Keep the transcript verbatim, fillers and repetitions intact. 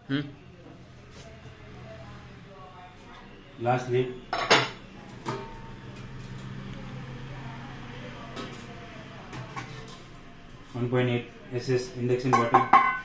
Hmm? Glass lid. one point eight S S induction bottle.